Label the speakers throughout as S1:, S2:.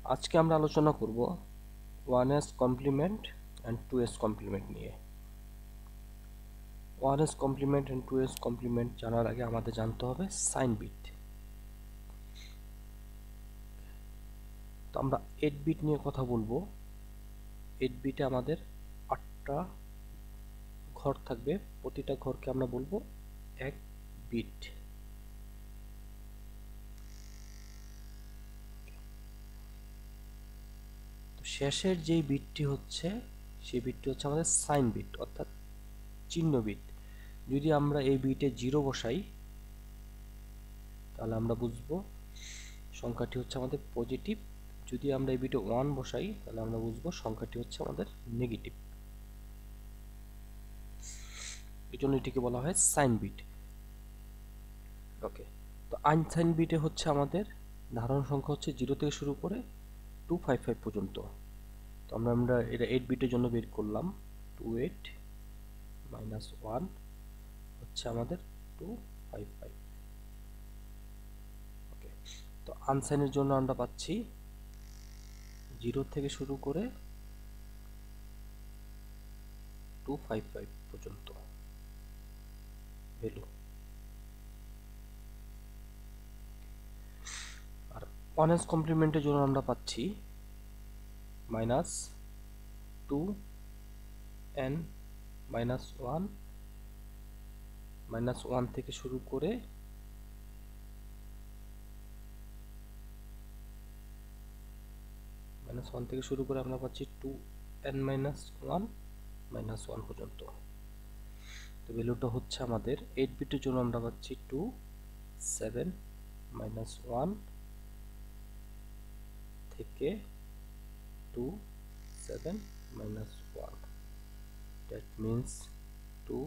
S1: আজকে আমরা আলোচনা করব 1's complement and 2's complement নিয়ে। 1's complement and 2's complement জানার আগে আমাদের জানতে হবে সাইন বিট। তো আমরা 8 বিট নিয়ে কথা বলবো। 8 বিটে আমাদের 8টা ঘর থাকবে, প্রতিটা ঘরকে আমরা বলবো 1 বিট। তো শেষের যেই বিটটি হচ্ছে সেই বিটটি হচ্ছে আমাদের সাইন বিট অর্থাৎ চিহ্ন বিট। যদি আমরা এই বিটে 0 বসাই তাহলে আমরা বুঝবো সংখ্যাটি হচ্ছে আমাদের পজিটিভ। যদি আমরা এই বিটে 1 বসাই তাহলে আমরা বুঝবো সংখ্যাটি হচ্ছে আমাদের নেগেটিভ। এই জন্য এটিকে বলা হয় সাইন বিট। ওকে, তো আনসাইন বিটে হচ্ছে আমাদের ধারণ সংখ্যা হচ্ছে 0 থেকে শুরু করে 255 পর্যন্ত। তো আমরা এটা 8 বিটের জন্য বের করলাম। 28 মাইনাস 1 হচ্ছে আমাদের 255। ওকে, তো আনসাইনের জন্য আমরা পাচ্ছি 0 থেকে শুরু করে 255 পর্যন্ত ভ্যালু। আর 1's কমপ্লিমেন্টের জন্য আমরা পাচ্ছি মাইনাস 2n মাইনাস 1 মাইনাস 1 থেকে শুরু করে আমরা পাচ্ছি 2n মাইনাস 1 মাইনাস 1 পর্যন্ত। তো ভ্যালুটা হচ্ছে আমাদের 8 বিটের জন্য আমরা পাচ্ছি 2 7 মাইনাস 1 থেকে 2 7 minus 1, that means 2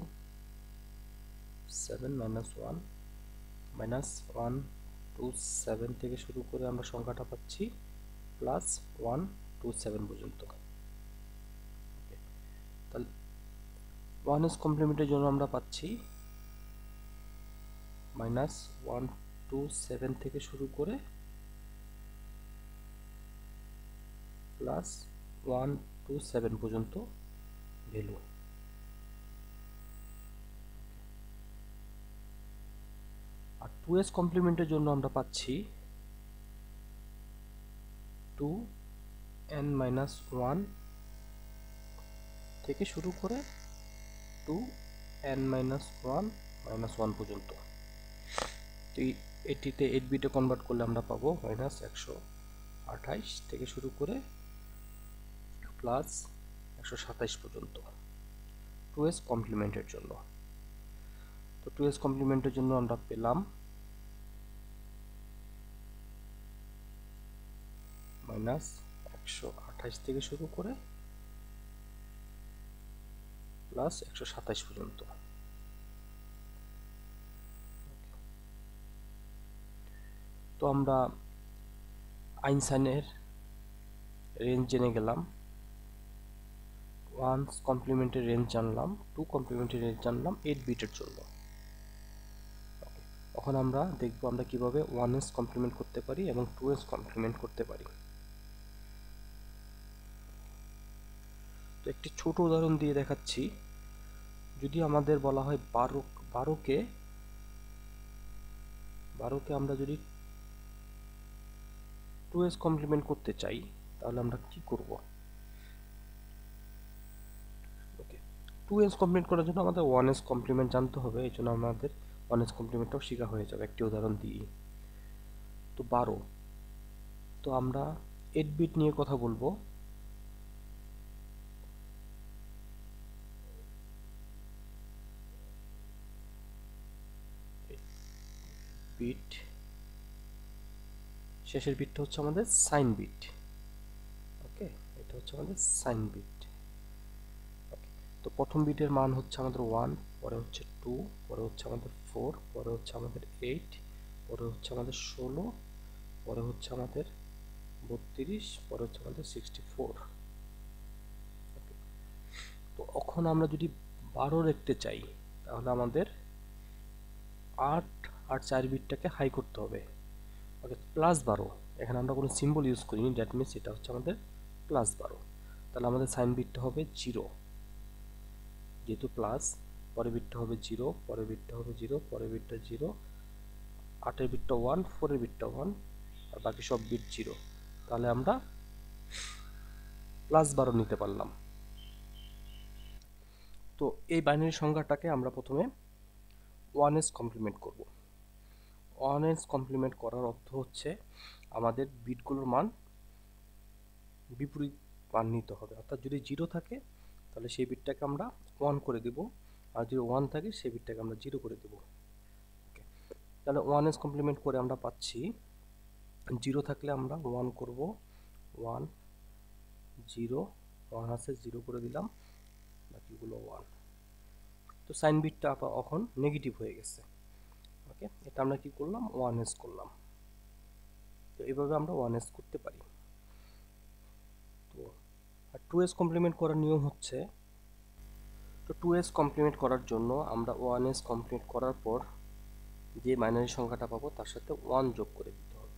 S1: 7 minus 1 minus 1 2 7 থেকে শুরু করে আমরা সংখ্যাটা পাচ্ছি প্লাস 1 2 7 পর্যন্ত। তাহলে 1's কমপ্লিমেন্টের জন্য আমরা পাচ্ছি মাইনাস 1 2 7 থেকে শুরু করে প্লাস 1 2 7 পর্যন্ত ভ্যালু। আর 2's কমপ্লিমেন্টের জন্য আমরা পাচ্ছি 2n মাইনাস 1 থেকে শুরু করে 2n মাইনাস 1 মাইনাস 1 পর্যন্ত। তো এটিতে 8 বিটে কনভার্ট করলে আমরা পাবো মাইনাস 128 থেকে শুরু করে প্লাস 127 পর্যন্ত 2's কমপ্লিমেন্টের জন্য। তো 2's কমপ্লিমেন্টের জন্য আমরা পেলাম মাইনাস 128 থেকে শুরু করে প্লাস 127 পর্যন্ত। তো আমরা আইনসাইনের রেঞ্জ জেনে গেলাম, 1's কমপ্লিমেন্টের রেঞ্জ জানলাম, 2 কমপ্লিমেন্টের রেঞ্জ জানলাম 8 বিটের জন্য। এখন আমরা দেখব আমরা কিভাবে 1's কমপ্লিমেন্ট করতে পারি এবং 2's কমপ্লিমেন্ট করতে পারি। তো একটি ছোট উদাহরণ দিয়ে দেখাচ্ছি। যদি আমাদের বলা হয় 12কে আমরা যদি 2's কমপ্লিমেন্ট করতে চাই তাহলে আমরা কি করব? ওকে, 2's কমপ্লিমেন্ট করার জন্য আমাদের 1's কমপ্লিমেন্ট জানতে হবে। এই জন্য আমাদের 1's কমপ্লিমেন্টটাও শেখা হয়ে যাবে একটি উদাহরণ দিয়ে। তো 12, তো আমরা 8 বিট নিয়ে কথা বলবো। বিট শেষের বিটটা হচ্ছে আমাদের সাইন বিট। ওকে, এটা হচ্ছে আমাদের সাইন বিট। ওকে, তো প্রথম বিটের মান হচ্ছে আমাদের 1, পরে হচ্ছে 2, পরে হচ্ছে আমাদের 4, পরে হচ্ছে আমাদের 8, পরে হচ্ছে আমাদের 16, পরে হচ্ছে আমাদের 32, পরে হচ্ছে আমাদের 64। ওকে, তো এখন আমরা যদি 12 লিখতে চাই তাহলে আমাদের 8 আর 4 বিটটাকে হাই করতে হবে। ওকে, প্লাস 12 এখানে আমরা কোনো সিম্বল ইউজ করিনি, দ্যাট মিনস এটা হচ্ছে আমাদের +12। তাহলে আমাদের সাইন বিটটা হবে 0, যেহেতু প্লাস, পরের বিটটা হবে 0, পরের বিটটা হবে 0, পরের বিটটা 0, 8-এর বিটটা 1, 4-এর বিটটা 1, আর বাকি সব বিট 0। তাহলে আমরা +12 নিতে পারলাম। তো এই বাইনারি সংখ্যাটাকে আমরা প্রথমে 1's কমপ্লিমেন্ট করব। 1's কমপ্লিমেন্ট করার অর্থ হচ্ছে আমাদের বিটগুলোর মান বিপরীত মান নিতে হবে। অর্থাৎ যদি 0 থাকে তাহলে সেই বিটটাকে আমরা 1 করে দেব, আর যদি 1 থাকে সেই বিটটাকে আমরা 0 করে দেব। ওকে, তাহলে 1's কমপ্লিমেন্ট করে আমরা পাচ্ছি 0 থাকলে আমরা 1 করব, 1 0, 1 আছে 0 করে দিলাম, বাকিগুলো 1। তো সাইন বিটটা এখন নেগেটিভ হয়ে গেছে। ওকে, এটা আমরা কি করলাম, 1's করলাম। তো এইভাবে আমরা 1's করতে পারি। তো আর 2's কমপ্লিমেন্ট করার নিয়ম হচ্ছে, তো 2's কমপ্লিমেন্ট করার জন্য আমরা 1's কমপ্লিট করার পর যে বাইনারি সংখ্যাটা পাবো তার সাথে 1 যোগ করে দিতে হবে,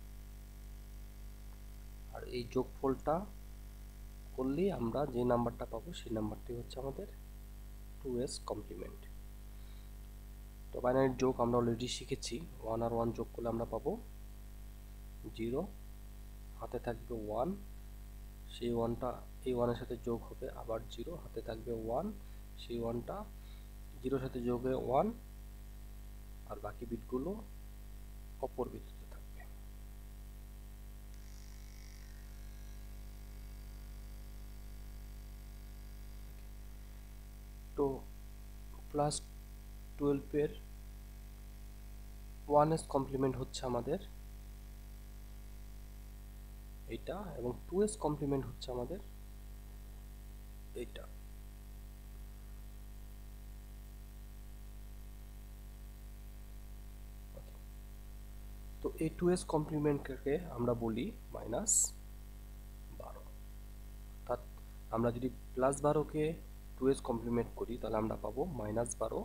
S1: আর এই যোগফলটা করলেই আমরা যে নাম্বারটা পাবো সেই নাম্বারটি হচ্ছে আমাদের 2's কমপ্লিমেন্ট। তো বাইনারির যোগ আমরা অলরেডি শিখেছি, 1 আর 1 যোগ করলে আমরা পাবো 0, হাতে থাকবে 1, সেই 1টা এই 1-এর সাথে যোগ হবে আবার 0, হাতে থাকবে 1, সেই 1টা 0-এর সাথে যোগ হয়ে 1, আর বাকি বিটগুলো অপর বিটতে থাকবে। তো +12 এর 1's কমপ্লিমেন্ট হচ্ছে আমাদের এইটা, এবং 2's কমপ্লিমেন্ট হচ্ছে আমাদের এইটা। তো এই 2's কমপ্লিমেন্টকে আমরা বলি -12। অর্থাৎ আমরা যদি +12কে 2's কমপ্লিমেন্ট করি তাহলে আমরা পাবো -12,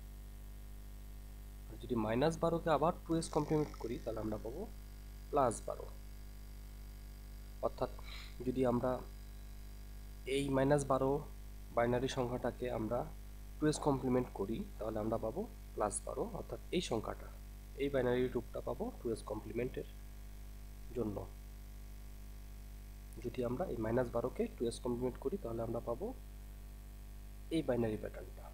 S1: আর যদি -12কে আবার 2's কমপ্লিমেন্ট করি তাহলে আমরা পাবো +12। অর্থাৎ যদি আমরা এই -12 বাইনারি সংখ্যাটাকে আমরা 2's কমপ্লিমেন্ট করি তাহলে আমরা পাবো +12, অর্থাৎ এই সংখ্যাটা, এই বাইনারি রূপটা পাবো 2's কমপ্লিমেন্টের জন্য। যদি আমরা এই -12কে 2's কমপ্লিমেন্ট করি তাহলে আমরা পাবো এই বাইনারি প্যাটার্নটা।